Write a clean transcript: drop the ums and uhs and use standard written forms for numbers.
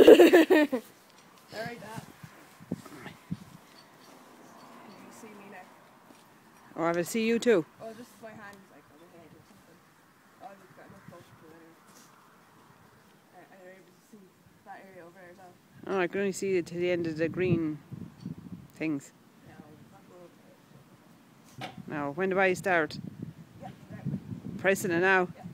Alright, that. Can you see me now? Oh, I will see you too. Oh, just my hands like on the head or something. Oh, you've got enough close to it anyway. Are you able to see that area over there as well? Oh, I can only see it to the end of the green things. Yeah, it's not good. Now, when do I start? Yeah, Pressing it now. yeah.